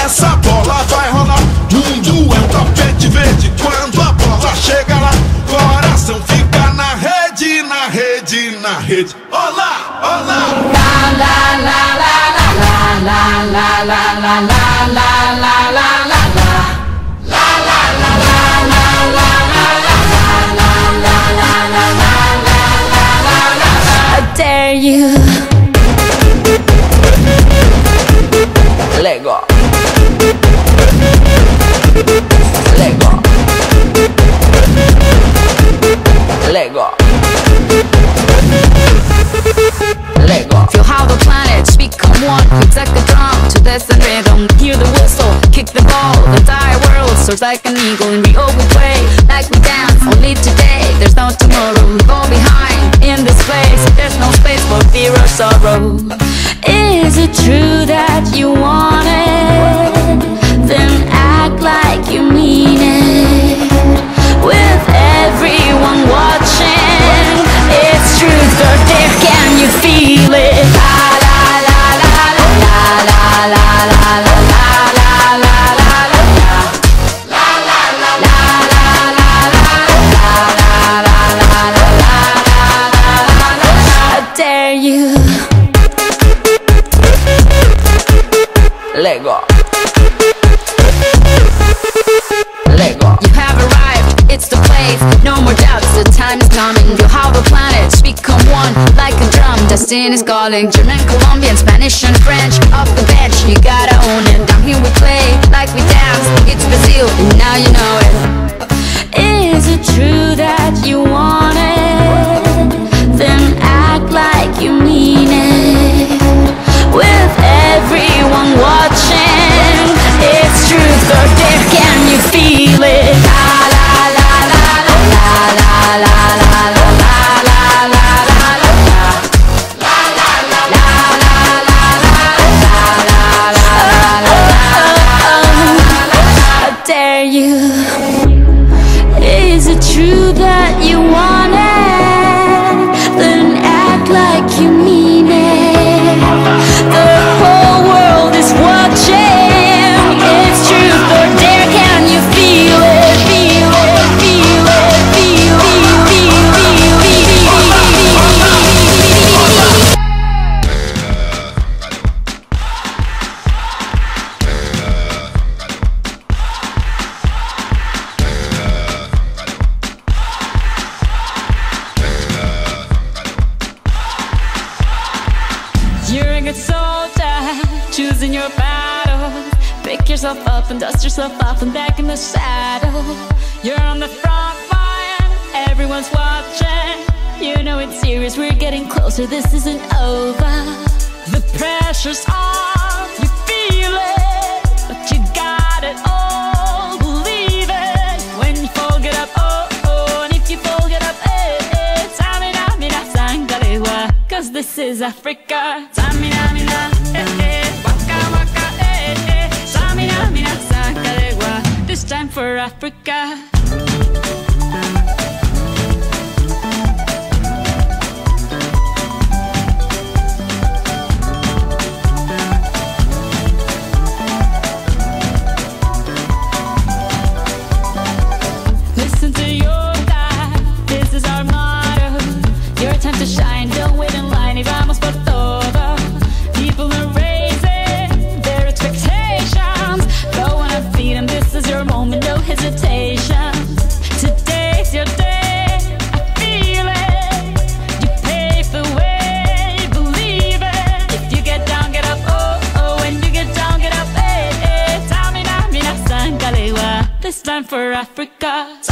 essa bola vai rolar. Mundo é um tapete verde. Quando a bola chega lá, coração fica na rede, na rede, na rede. Olá, olá. La la la la la la la la la la la la la la. I dare you. Let go. Let go. Let go. Let go. Feel how the planets become one. It's like a drum to this and rhythm. Hear the whistle, kick the ball. The entire world soars like an eagle. In Rio we play like we dance. Only today, there's no tomorrow. We fall behind in this place. There's no space for fear or sorrow. Is it true that you want it? Then act like you mean it. With everyone watching, it's truth or dare. Can you feel it? La la la la la la la la la la la la la. La la la la la la la la la la la. I dare you. Let go. Let go. You have arrived, it's the place. No more doubts, the time is coming. Feel how the planets become one like a drum. Destiny is calling. German, Colombian, Spanish and French. Off the bench, you gotta own it. Down here we play like we dance. It's Brazil, and now you know it. Is it true that you want it? Then act like you mean it. With everyone watching, it's truth or dare. Can you feel it? La la la la la la la la la la la la. La la la la la la la. I dare you. Is it true that you want it? Then act like you mean it. The whole world is watching. It's truth or dare. Can you feel it? Feel it, feel it, feel it, feel You're a good soldier, choosing your battle. Pick yourself up and dust yourself off and back in the saddle. You're on the front line, everyone's watching. You know it's serious, we're getting closer, this isn't over. The pressure's on, you feel it, but you got it all, believe it. When you fall, get up, oh, oh, and if you fall, get up, eh, eh. Tamina, mina, sangalewa, 'cause this is Africa. Tamina, mina, eh, eh, waka, waka, eh, eh. Tamina, mina, sangalewa, this time for Africa. Listen to your God, this is our motto. Your time to shine, don't wait in line, y vamos por todo. People are raising their expectations. Go on and feed them, this is your moment, no hesitation. Today's your day, I feel it. You pave the way, believe it. If you get down, get up, oh, oh. When you get down, get up, eh, eh. Tamina, mina, sangalewa, this time for Africa.